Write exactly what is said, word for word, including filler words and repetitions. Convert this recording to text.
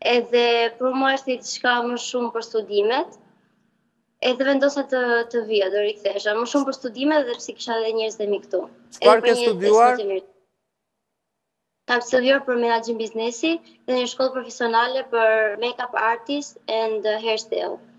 Edhe për mua është diçka më shumë për studimet. Edhe vendosa të të vija, do rikthesha. Më shumë për studimet dhe pse kisha edhe njerëz të mi këtu. Çfarë ke studiuar? Kam studiuar për menaxhim biznesi dhe një shkollë profesionale për make-up artist and hairstyle.